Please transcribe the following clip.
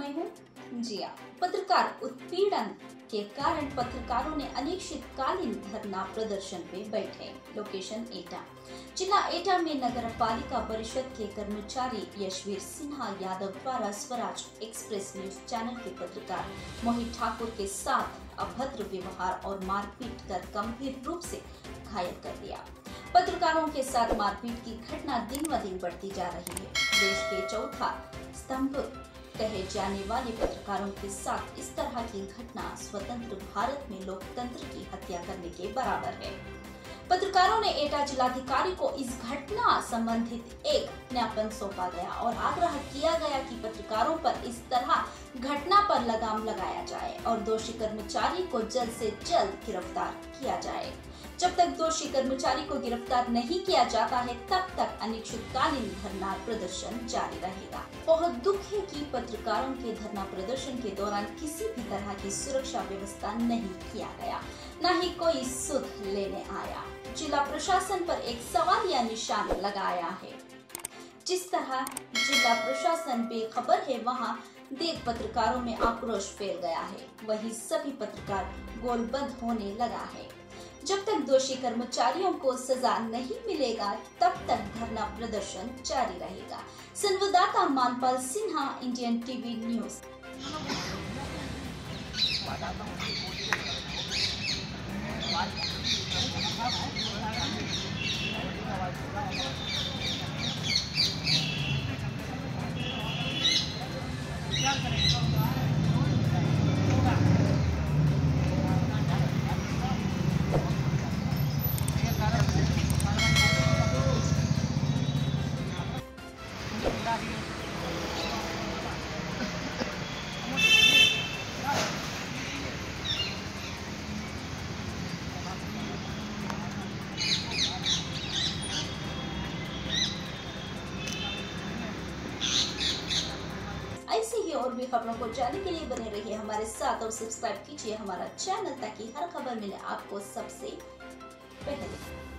मैं हूँ जिया। पत्रकार उत्पीड़न के कारण पत्रकारों ने अनिश्चितकालीन धरना प्रदर्शन पे बैठे। लोकेशन एटा। जिला एटा में नगर पालिका परिषद के कर्मचारी यशवीर सिन्हा यादव द्वारा स्वराज एक्सप्रेस न्यूज चैनल के पत्रकार मोहित ठाकुर के साथ अभद्र व्यवहार और मारपीट कर गंभीर रूप से घायल कर दिया। पत्रकारों के साथ मारपीट की घटना दिन ब दिन बढ़ती जा रही है। देश के चौथा स्तंभ कहे जाने वाले पत्रकारों के साथ इस तरह की घटना स्वतंत्र भारत में लोकतंत्र की हत्या करने के बराबर है। पत्रकारों ने एटा जिलाधिकारी को इस घटना संबंधित एक ज्ञापन सौंपा गया और आग्रह किया गया कि पत्रकारों पर इस तरह घटना पर लगाम लगाया जाए और दोषी कर्मचारी को जल्द से जल्द गिरफ्तार किया जाए। जब तक दोषी कर्मचारी को गिरफ्तार नहीं किया जाता है तब तक अनिश्चितकालीन धरना प्रदर्शन जारी रहेगा। बहुत दुख है कि पत्रकारों के धरना प्रदर्शन के दौरान किसी भी तरह की सुरक्षा व्यवस्था नहीं किया गया, न ही कोई सुध लेने आया। जिला प्रशासन पर एक सवाल या निशान लगाया है। जिस तरह जिला प्रशासन बेखबर है, वहाँ देख पत्रकारों में आक्रोश फैल गया है। वही सभी पत्रकार गोलबंद होने लगा है। जब तक दोषी कर्मचारियों को सजा नहीं मिलेगा तब तक धरना प्रदर्शन जारी रहेगा। संवाददाता Manpal Sinha, Indian TV news. ऐसे ही और भी खबरों को जानने के लिए बने रहिए हमारे साथ और सब्सक्राइब कीजिए हमारा चैनल ताकि हर खबर मिले आपको सबसे पहले।